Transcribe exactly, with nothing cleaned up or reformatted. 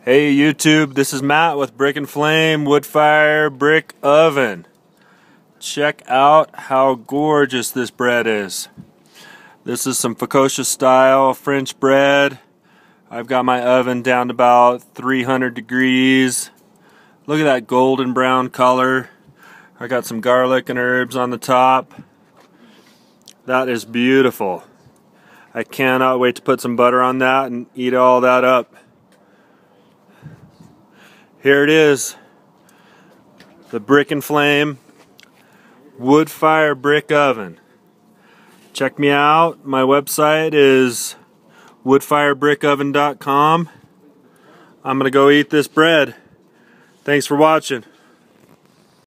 Hey YouTube, this is Matt with Brick and Flame Wood-Fire Brick Oven. Check out how gorgeous this bread is. This is some focaccia style French bread. I've got my oven down to about three hundred degrees. Look at that golden brown color. I got some garlic and herbs on the top. That is beautiful. I cannot wait to put some butter on that and eat all that up. Here it is, the Brick and Flame Wood-Fire Brick Oven. Check me out. My website is wood fire brick oven dot com. I'm going to go eat this bread. Thanks for watching.